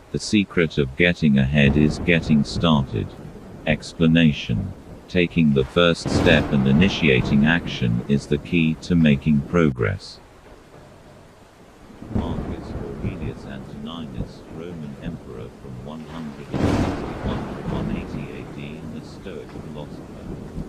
The secret of getting ahead is getting started. Explanation. Taking the first step and initiating action is the key to making progress. Marcus Aurelius Antoninus, Roman emperor from 161 to 180 AD, and the Stoic philosopher.